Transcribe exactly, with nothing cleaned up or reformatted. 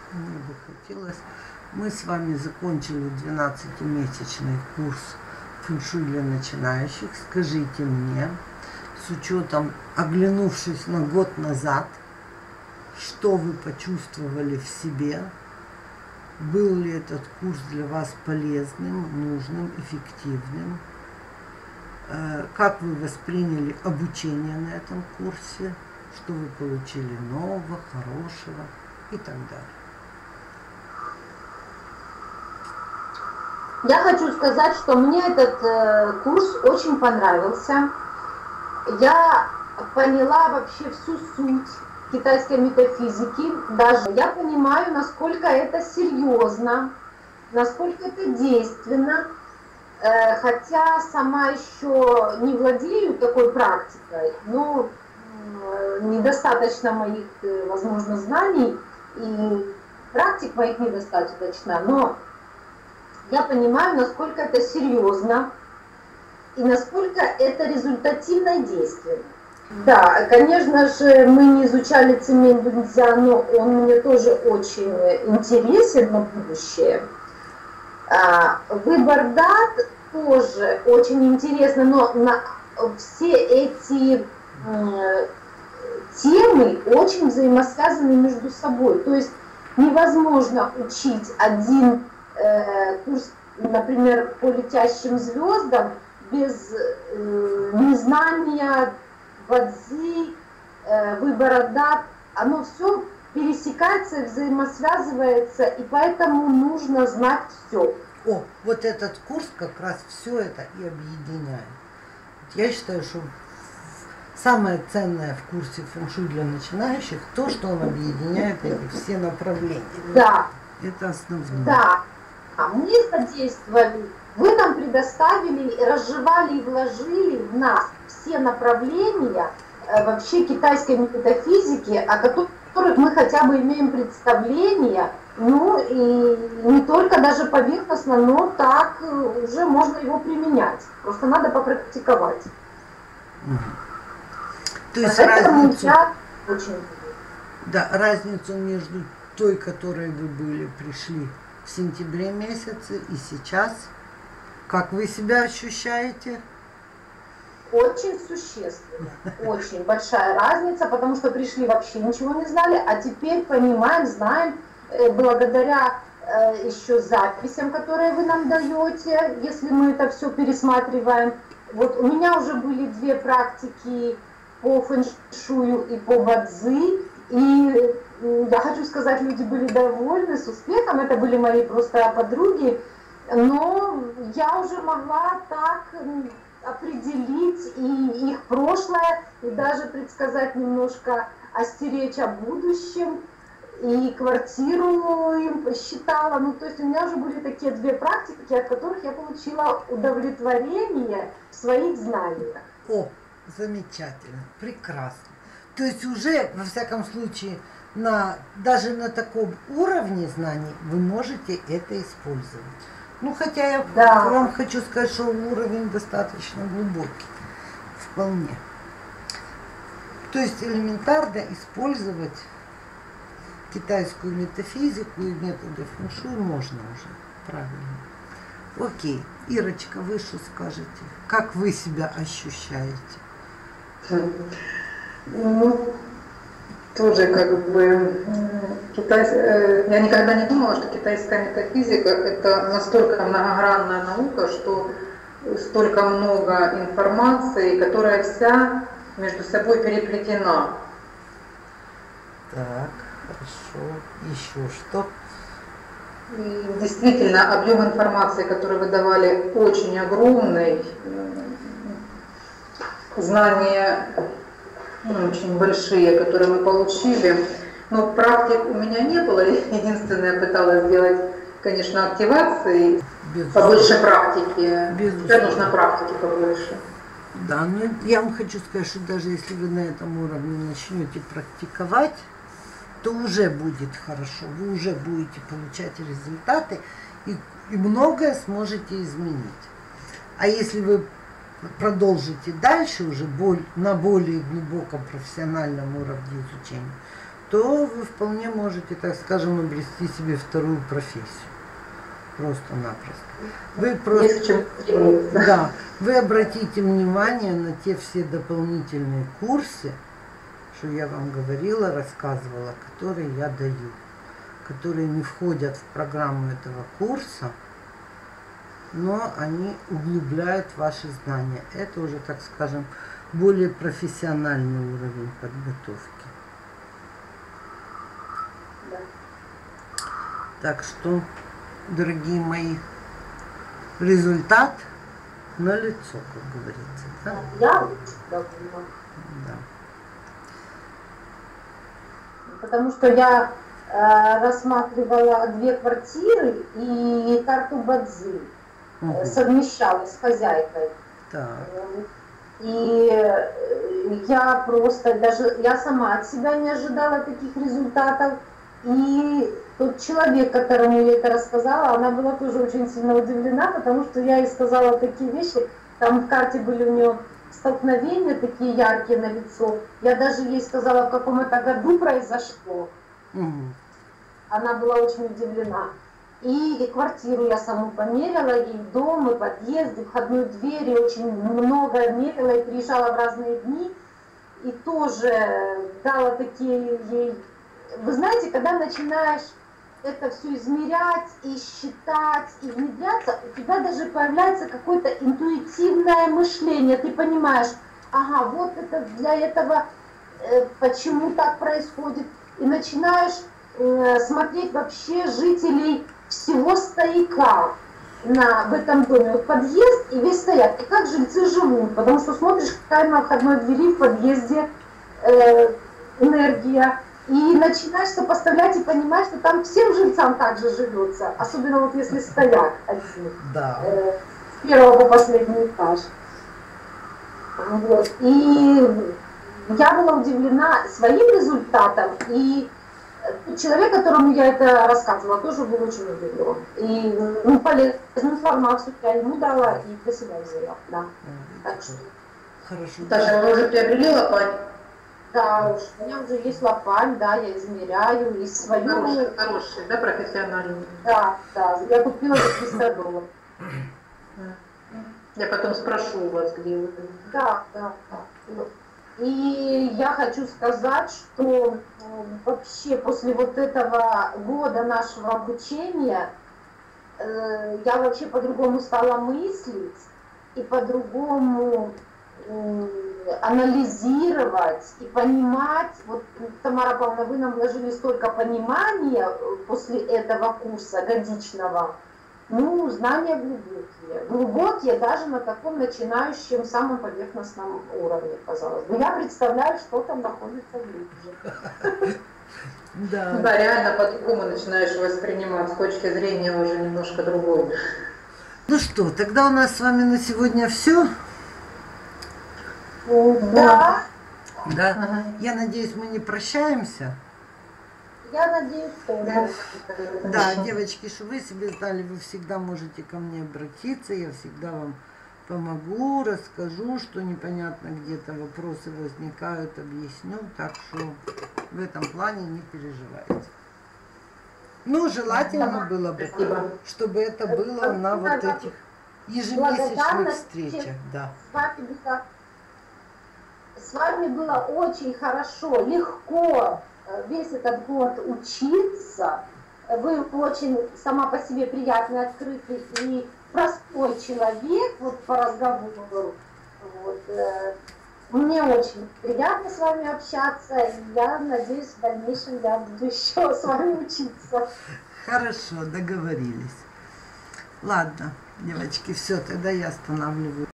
Мне бы хотелось. Мы с вами закончили двенадцатимесячный курс фэншуй для начинающих. Скажите мне, с учетом, оглянувшись на год назад, что вы почувствовали в себе? Был ли этот курс для вас полезным, нужным, эффективным? Как вы восприняли обучение на этом курсе? Что вы получили нового, хорошего и так далее? Я хочу сказать, что мне этот э, курс очень понравился. Я поняла вообще всю суть китайской метафизики. Даже я понимаю, насколько это серьезно, насколько это действенно. Э, хотя сама еще не владею такой практикой, но э, недостаточно моих, э, возможно, знаний, и практик моих недостаточно, но я понимаю, насколько это серьезно и насколько это результативно и действенно. Да, конечно же, мы не изучали цемень Дунцзя, но он мне тоже очень интересен на будущее. Выбор дат тоже очень интересно, но на все эти э, темы очень взаимосвязаны между собой. То есть невозможно учить один э, курс, например, по летящим звездам без э, незнания бадзи, э, выбора дат. Оно все пересекается, взаимосвязывается, и поэтому нужно знать все. О, вот этот курс как раз все это и объединяет. Я считаю, что самое ценное в курсе фэншуй для начинающих то, что он объединяет эти все направления. Да. Это основное. Да. А мы задействовали, вы нам предоставили, разжевали и вложили в нас все направления э, вообще китайской метафизики, о которых мы хотя бы имеем представление, ну и не только даже поверхностно, но так уже можно его применять. Просто надо попрактиковать. Угу. То есть Поэтому разницу, я очень... да, разницу между той, которой вы были, пришли в сентябре месяце и сейчас, как вы себя ощущаете? Очень существенно, очень большая разница, потому что пришли вообще ничего не знали, а теперь понимаем, знаем, благодаря э, еще записям, которые вы нам даете, если мы это все пересматриваем. Вот у меня уже были две практики по фэншую и по бадзи, и э, я хочу сказать, люди были довольны, с успехом, это были мои просто подруги, но я уже могла так определить и их прошлое, и даже предсказать немножко, остеречь о будущем, и квартиру им посчитала. Ну, то есть у меня уже были такие две практики, от которых я получила удовлетворение в своих знаниях. О, замечательно, прекрасно. То есть уже, во всяком случае, на, даже на таком уровне знаний вы можете это использовать. Ну, хотя я да. вам хочу сказать, что уровень достаточно глубокий. Вполне. То есть элементарно использовать китайскую метафизику и методы фэншуй можно уже. Правильно. Окей. Ирочка, вы что скажете? Как вы себя ощущаете? Ну, тоже как бы Китай, я никогда не думала, что китайская метафизика это настолько многогранная наука, что столько много информации, которая вся между собой переплетена. Так, хорошо. Еще что? И действительно, объем информации, который вы давали, очень огромный. Знания очень большие, которые мы получили. Но практик у меня не было. Единственное, я пыталась сделать, конечно, активации, побольше практики. Безусловно. Нужно практики побольше. Да, но я вам хочу сказать, что даже если вы на этом уровне начнете практиковать, то уже будет хорошо. Вы уже будете получать результаты и, и многое сможете изменить. А если вы продолжите дальше уже боль, на более глубоком профессиональном уровне изучения, то вы вполне можете, так скажем, обрести себе вторую профессию. Просто-напросто. Вы просто, да, вы обратите внимание на те все дополнительные курсы, что я вам говорила, рассказывала, которые я даю, которые не входят в программу этого курса, но они углубляют ваши знания. Это уже, так скажем, более профессиональный уровень подготовки. Да. Так что, дорогие мои, результат налицо, как говорится. Да? Я очень довольна. Да. Потому что я э, рассматривала две квартиры и карту Бадзи, Угу. э, совмещала с хозяйкой. Так. И э, я просто даже, я сама от себя не ожидала таких результатов. И тот человек, которому я это рассказала, она была тоже очень сильно удивлена, потому что я ей сказала такие вещи. Там в карте были у нее столкновения такие яркие на лицо. Я даже ей сказала, в каком это году произошло. Угу. Она была очень удивлена. И, и квартиру я саму померила, и дом, и подъезд, и входную дверь, и очень много мерила, и приезжала в разные дни. И тоже дала такие ей... Вы знаете, когда начинаешь это все измерять и считать, и внедряться, у тебя даже появляется какое-то интуитивное мышление. Ты понимаешь, ага, вот это для этого, э, почему так происходит. И начинаешь э, смотреть вообще жителей всего стояка на, в этом доме. Вот подъезд и весь стояк. И как жильцы живут. Потому что смотришь, какая на входной двери в подъезде э, энергия. И начинаешь сопоставлять и понимать, что там всем жильцам также живется. Особенно вот если стояк один. Да. Э, с первого по последний этаж. Вот. И я была удивлена своим результатом. И человек, которому я это рассказывала, тоже был очень удивлен. И ну, полезную информацию я ему дала и для себя взяла. Да. Так что... Хорошо. Таша, вы уже приобрели лопать? Да, уж, у меня уже есть лопань, да, я измеряю, и свою... Хороший, хороший, да, профессиональный? Да, да, я купила за триста долларов. Я потом спрошу у вас, где вы. Да, да, да. И я хочу сказать, что э, вообще после вот этого года нашего обучения э, я вообще по-другому стала мыслить и по-другому э, анализировать и понимать. Вот, Тамара Павловна, вы нам вложили столько понимания после этого курса годичного. Ну, знания глубокие. Глубокие даже на таком начинающем, самом поверхностном уровне, казалось бы. Я представляю, что там находится глубже. Да. Да, реально по-другому начинаешь воспринимать, с точки зрения уже немножко другой. Ну что, тогда у нас с вами на сегодня все. Да, Да. Ага. Я надеюсь, мы не прощаемся. я надеюсь, что да. Да, девочки, что вы себе знали, вы всегда можете ко мне обратиться, я всегда вам помогу, расскажу, что непонятно где-то вопросы возникают, объясню, так что в этом плане не переживайте. Ну, желательно было бы, чтобы это было на вот этих ежемесячных встречах, да. С вами было, с вами было очень хорошо, легко весь этот год учиться. Вы очень сама по себе приятный, открытый и простой человек, вот по разговору. Вот. Мне очень приятно с вами общаться, и я надеюсь, в дальнейшем я буду еще с вами учиться. Хорошо, договорились. Ладно, девочки, все, тогда я останавливаю.